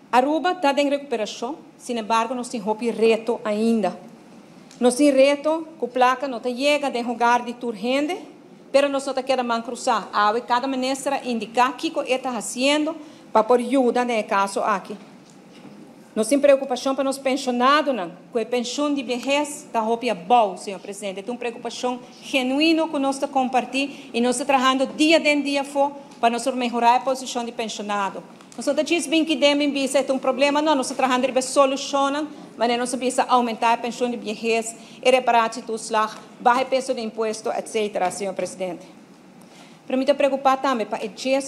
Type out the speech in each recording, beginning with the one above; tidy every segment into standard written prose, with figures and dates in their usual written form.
Aruba está em recuperação, sin embargo, nós temos reto ainda. Nós temos reto que a placa não chega a jogar de urgente, mas nós não queremos cruzar. Cada ministra indicar o que está fazendo para por ajuda nesse caso aqui. Nós temos preocupação para os pensionados, que a pensão de vejez está boa, senhor presidente. É uma preocupação genuína que nós compartilhamos e nós estamos trabalhando dia de dia para nós melhorar a posição de pensionado. Nós não estamos dizendo que é um problema, não. Nós estamos trabalhando para solucionar, mas nós precisamos aumentar a pensão de vejez, reparar o slag, baixar o peso de imposto, etc., senhor presidente. Para mim, estou preocupado também para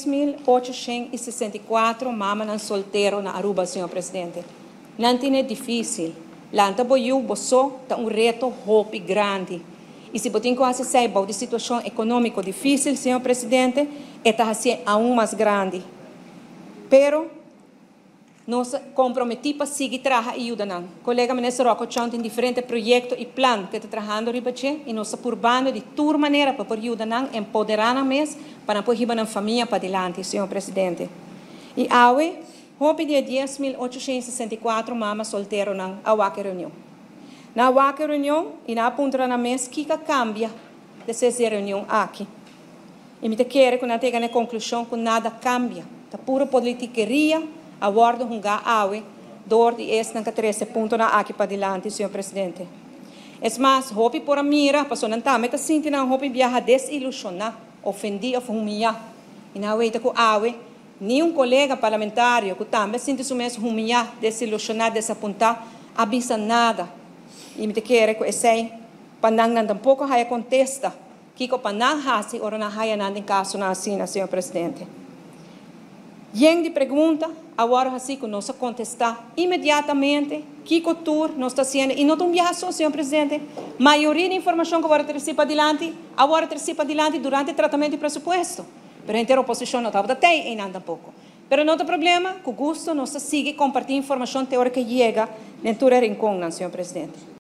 10.864 mamas solteiros na Aruba, senhor presidente. Não é difícil. Lá está um reto grande. E se você quase saiba de situação econômica difícil, senhor presidente, está ainda mais grande. Pero, nós comprometemos para seguir trabalhando e ajudando. O colega ministro Rocco tem diferentes projetos e planos que está trabalhando e nós estamos urbando de toda maneira para ajudar e empoderar mais para apoiar a família para adiante, senhor presidente. E hoje, houve 10.864 mamas solteiras na Awake Reunião. Na Awake Reunião, e na ponta na mesa, que cambia dessa reunião aqui. E me quero que não tenha a conclusão que nada cambia. Está pura politiqueria, a bordo hunga awe, dor de esta na 13 ponto na aqui para adiante, senhor presidente. É mais, hopi por a mira, passou não tá, mas assim não hopi viaja desilusionar, ofendir, humilhar. E na weita com awe, nenhum colega parlamentar que também sente isso mesmo humilhar, desilusionar, desapontar, avisa nada. E me quero que esse pandang não tampouco haya contesta, que o pandang hasi ora na haya nada em caso na assim, senhor presidente. Gente de pergunta, agora assim que nós contestar imediatamente que cultura nós está sendo e não tem viação, senhor presidente. Maioria da informação que agora participa adiante durante o tratamento de pressuposto. Pero a inteira oposição não estava até em nada pouco. Pero não tem problema, com gosto nós sigue compartilhando informação teórica que chega dentro do rincão, senhor presidente.